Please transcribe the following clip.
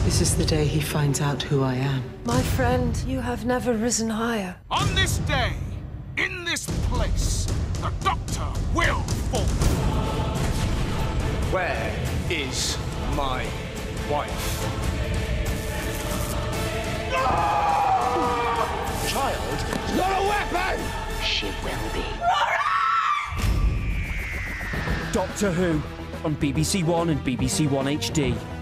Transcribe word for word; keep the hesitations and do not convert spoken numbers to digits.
This is the day he finds out who I am. My friend, you have never risen higher. On this day, in this place, the Doctor will fall. Where is my wife? No! Child, not a weapon! She will be. Doctor Who on B B C One and B B C One H D.